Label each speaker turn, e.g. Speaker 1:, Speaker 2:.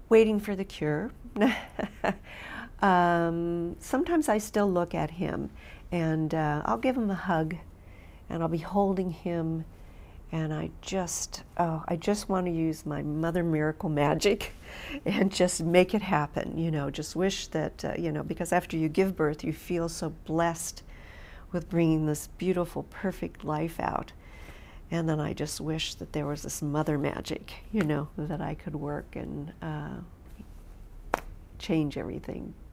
Speaker 1: waiting for the cure. Sometimes I still look at him and I'll give him a hug and I'll be holding him, and I just want to use my mother miracle magic and just make it happen, you know, just wish that, you know, because after you give birth you feel so blessed with bringing this beautiful, perfect life out. And then I just wish that there was this mother magic, you know, that I could work and change everything.